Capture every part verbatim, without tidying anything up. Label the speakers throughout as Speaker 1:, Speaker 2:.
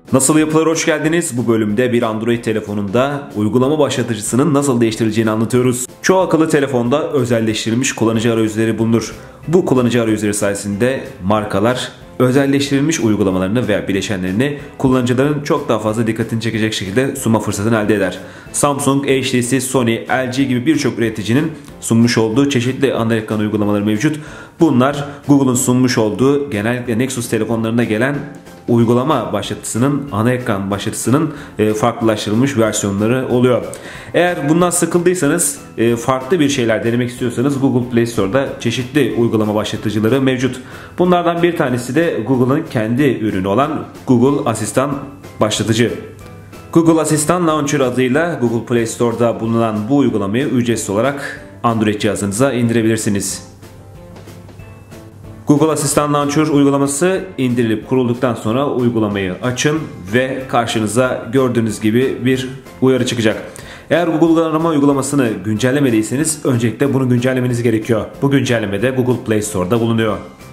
Speaker 1: Nasıl yapılır, hoş geldiniz. Bu bölümde bir Android telefonunda uygulama başlatıcısının nasıl değiştirileceğini anlatıyoruz. Çoğu akıllı telefonda özelleştirilmiş kullanıcı arayüzleri bulunur. Bu kullanıcı arayüzleri sayesinde markalar özelleştirilmiş uygulamalarını veya bileşenlerini kullanıcıların çok daha fazla dikkatini çekecek şekilde sunma fırsatını elde eder. Samsung, H T C, Sony, L G gibi birçok üreticinin sunmuş olduğu çeşitli ana ekran uygulamaları mevcut. Bunlar Google'un sunmuş olduğu genellikle Nexus telefonlarına gelen uygulama başlatıcısının, ana ekran başlatıcısının farklılaştırılmış versiyonları oluyor. Eğer bundan sıkıldıysanız, farklı bir şeyler denemek istiyorsanız Google Play Store'da çeşitli uygulama başlatıcıları mevcut. Bunlardan bir tanesi de Google'ın kendi ürünü olan Google Asistan başlatıcı. Google Asistan Launcher adıyla Google Play Store'da bulunan bu uygulamayı ücretsiz olarak Android cihazınıza indirebilirsiniz. Google Asistan Launcher uygulaması indirilip kurulduktan sonra uygulamayı açın ve karşınıza gördüğünüz gibi bir uyarı çıkacak. Eğer Google arama uygulamasını güncellemediyseniz öncelikle bunu güncellemeniz gerekiyor. Bu güncelleme de Google Play Store'da bulunuyor.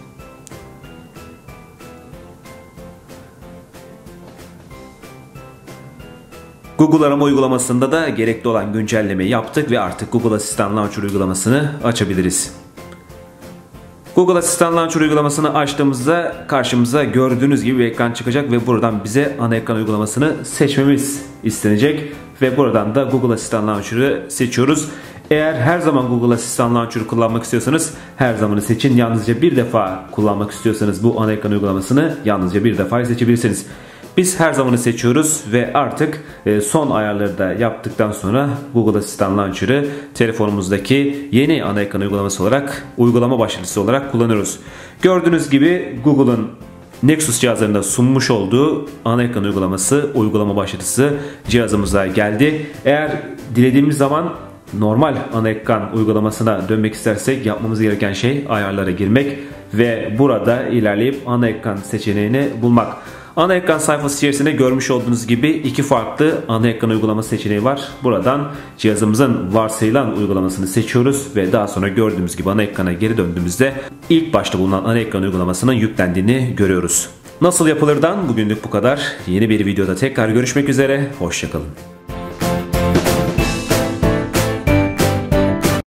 Speaker 1: Google arama uygulamasında da gerekli olan güncellemeyi yaptık ve artık Google Asistan Launcher uygulamasını açabiliriz. Google Asistan Launcher uygulamasını açtığımızda karşımıza gördüğünüz gibi bir ekran çıkacak ve buradan bize ana ekran uygulamasını seçmemiz istenecek ve buradan da Google Asistan Launcher'ı seçiyoruz. Eğer her zaman Google Asistan Launcher'ı kullanmak istiyorsanız her zamanı seçin. Yalnızca bir defa kullanmak istiyorsanız bu ana ekran uygulamasını yalnızca bir defa seçebilirsiniz. Biz her zamanı seçiyoruz ve artık son ayarları da yaptıktan sonra Google Asistan Launcher'ı telefonumuzdaki yeni ana ekran uygulaması olarak, uygulama başlatıcısı olarak kullanıyoruz. Gördüğünüz gibi Google'ın Nexus cihazlarında sunmuş olduğu ana ekran uygulaması, uygulama başlatıcısı cihazımıza geldi. Eğer dilediğimiz zaman normal ana ekran uygulamasına dönmek istersek yapmamız gereken şey ayarlara girmek ve burada ilerleyip ana ekran seçeneğini bulmak. Ana ekran sayfası içerisinde görmüş olduğunuz gibi iki farklı ana ekran uygulaması seçeneği var. Buradan cihazımızın varsayılan uygulamasını seçiyoruz ve daha sonra gördüğümüz gibi ana ekrana geri döndüğümüzde ilk başta bulunan ana ekran uygulamasının yüklendiğini görüyoruz. Nasıl yapılırdan bugünlük bu kadar. Yeni bir videoda tekrar görüşmek üzere. Hoşça kalın.